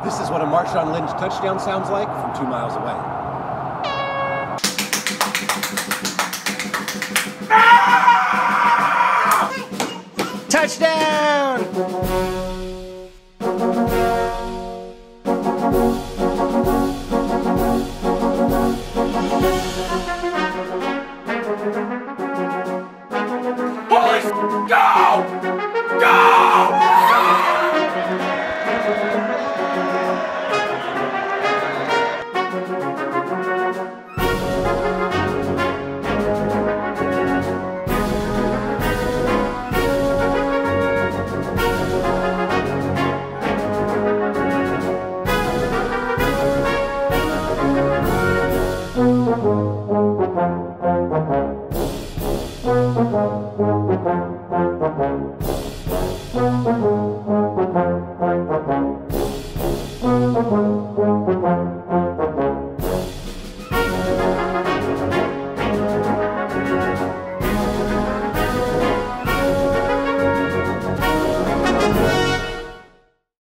This is what a Marshawn Lynch touchdown sounds like from 2 miles away.